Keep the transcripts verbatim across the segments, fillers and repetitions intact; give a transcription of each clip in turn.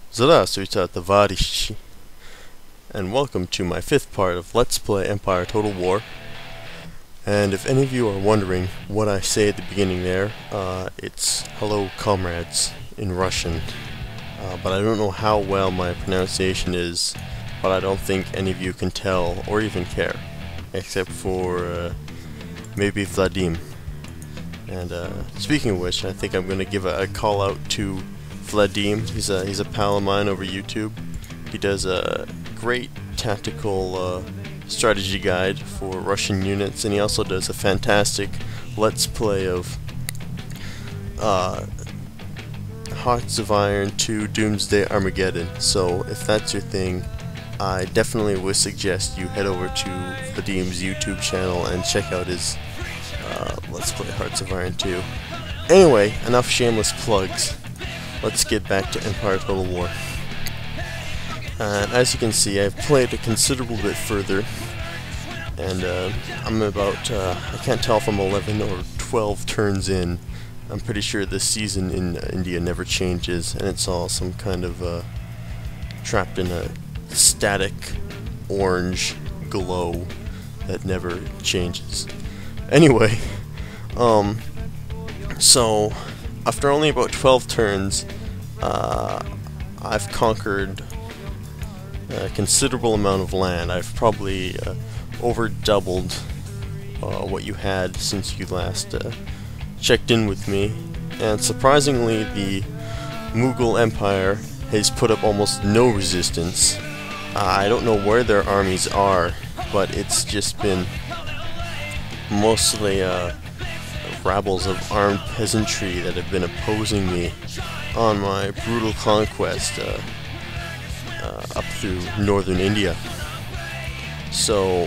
Здравствуйте, товарищи, and welcome to my fifth part of Let's Play Empire Total War. And if any of you are wondering what I say at the beginning there, uh, it's hello comrades in Russian. Uh, but I don't know how well my pronunciation is, but I don't think any of you can tell or even care, except for uh, maybe Vladim. And uh, speaking of which, I think I'm going to give a, a call out to Vladim. He's a he's a pal of mine over YouTube. He does a great tactical uh, strategy guide for Russian units, and he also does a fantastic let's play of uh, Hearts of Iron two Doomsday Armageddon. So if that's your thing, I definitely would suggest you head over to Vladim's YouTube channel and check out his uh, Let's Play Hearts of Iron two. Anyway, enough shameless plugs. Let's get back to Empire Total War. And as you can see, I've played a considerable bit further, and uh, I'm about, uh, I can't tell if I'm eleven or twelve turns in. I'm pretty sure this season in uh, India never changes, and it's all some kind of uh, trapped in a static orange glow that never changes. Anyway, um, so after only about twelve turns, uh, I've conquered a considerable amount of land. I've probably uh, over doubled uh, what you had since you last uh, checked in with me, and surprisingly the Mughal Empire has put up almost no resistance. Uh, I don't know where their armies are, but it's just been mostly uh, rabbles of armed peasantry that have been opposing me on my brutal conquest uh, uh, up through northern India. So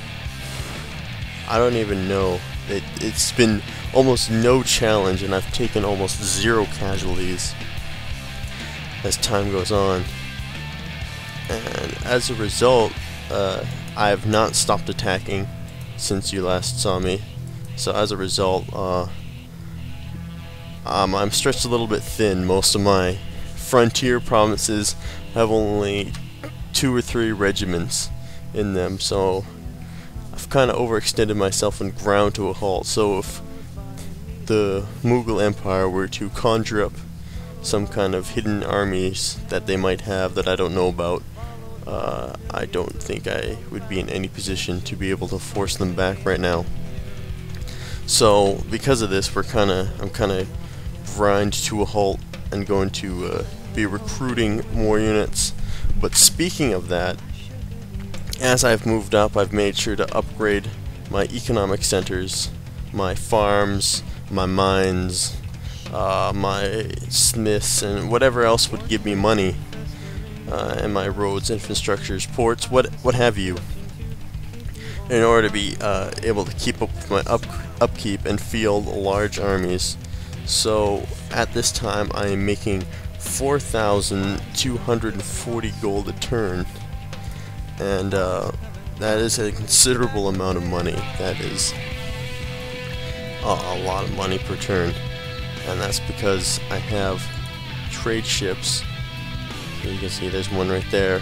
I don't even know. It, it's been almost no challenge, and I've taken almost zero casualties as time goes on. And as a result, uh, I have not stopped attacking since you last saw me. So as a result, uh, um, I'm stretched a little bit thin. Most of my frontier provinces have only two or three regiments in them, so I've kind of overextended myself and ground to a halt. So if the Mughal Empire were to conjure up some kind of hidden armies that they might have that I don't know about, uh, I don't think I would be in any position to be able to force them back right now. So because of this, we're kind of I'm kind of grind to a halt and going to uh, be recruiting more units. But speaking of that, as I've moved up, I've made sure to upgrade my economic centers, my farms, my mines, uh, my smiths, and whatever else would give me money, uh, and my roads, infrastructures, ports, what what have you, in order to be uh, able to keep up with my up upkeep and field large armies. So at this time I am making four thousand two hundred forty gold a turn, and uh, that is a considerable amount of money. That is uh, a lot of money per turn, and that's because I have trade ships. So you can see there's one right there,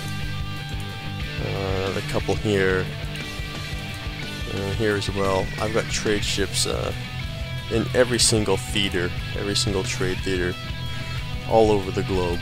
uh, a couple here, Uh, here as well. I've got trade ships uh, in every single theater, every single trade theater, all over the globe.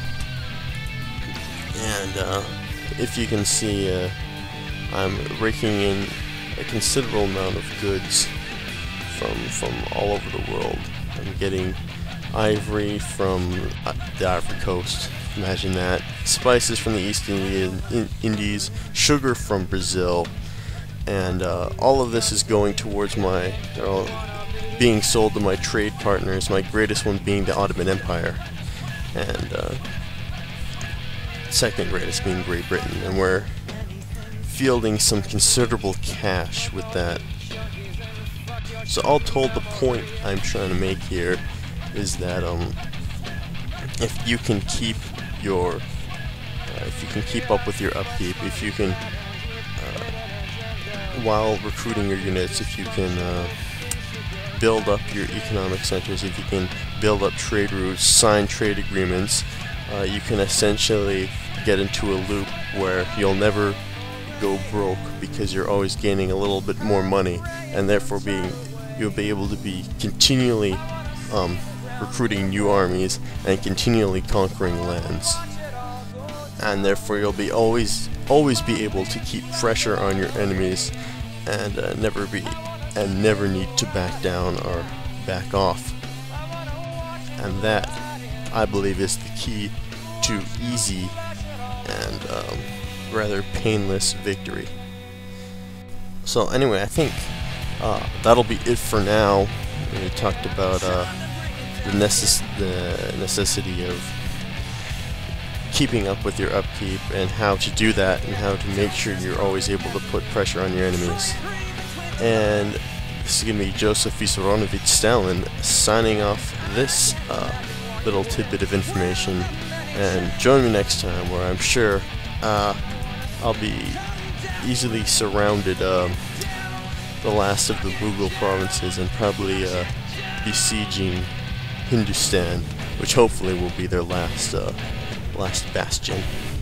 And uh, if you can see, uh, I'm raking in a considerable amount of goods from from all over the world. I'm getting ivory from uh, the Ivory Coast. Imagine that. Spices from the East Indian, in, Indies, sugar from Brazil. And uh, all of this is going towards my, uh, being sold to my trade partners, my greatest one being the Ottoman Empire, and uh, second greatest being Great Britain, and we're fielding some considerable cash with that. So all told, the point I'm trying to make here is that um, if you can keep your, uh, if you can keep up with your upkeep, if you can while recruiting your units, if you can uh, build up your economic centers, if you can build up trade routes, sign trade agreements, uh, you can essentially get into a loop where you'll never go broke because you're always gaining a little bit more money, and therefore being you'll be able to be continually um, recruiting new armies and continually conquering lands, and therefore you'll be always always be able to keep pressure on your enemies and uh, never be and never need to back down or back off. And that, I believe, is the key to easy and um, rather painless victory. So anyway, I think uh, that'll be it for now. We talked about uh, the, necess the necessity of keeping up with your upkeep and how to do that and how to make sure you're always able to put pressure on your enemies. And this is going to be JosefVStalin signing off this uh, little tidbit of information, and join me next time where I'm sure uh, I'll be easily surrounded um, the last of the Mughal provinces and probably uh, besieging Hindustan, which hopefully will be their last uh, last bastion.